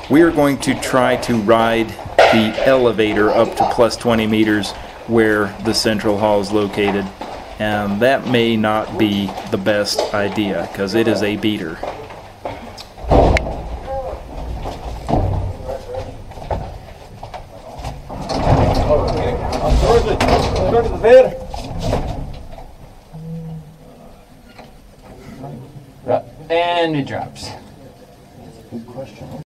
We are going to try to ride the elevator up to plus 20 meters where the central hall is located, and that may not be the best idea because it is a beater. Go to the bed. And it drops. Good question.